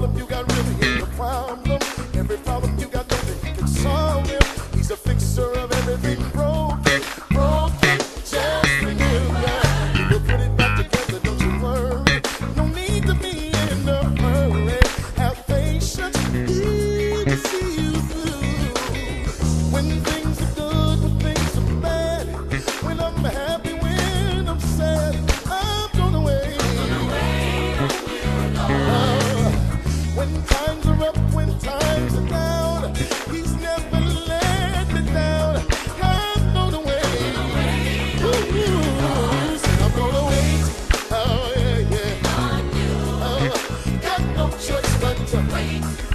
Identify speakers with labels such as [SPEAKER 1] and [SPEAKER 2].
[SPEAKER 1] problem you got really ain't a problem. Every problem you got, baby, he can solve it. He's a fixer of everything broken, broken. Just remember, he will put it back together. Don't you worry. No need to be in a hurry. Have patience. He will see you through. When things are good, when things are bad. When I'm happy, when I'm sad, I'm gonna wait. When times are up, when times are down, he's never let me down. I'm gonna wait. Ooh, say I'm gonna wait. Oh, yeah, yeah. Oh, got no choice but to wait.